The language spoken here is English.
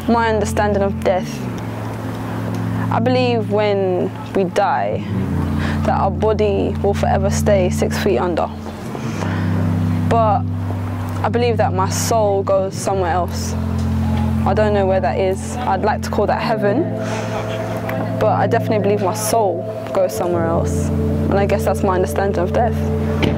My understanding of death. I believe when we die, that our body will forever stay 6 feet under. But I believe that my soul goes somewhere else. I don't know where that is. I'd like to call that heaven, but I definitely believe my soul goes somewhere else. And I guess that's my understanding of death.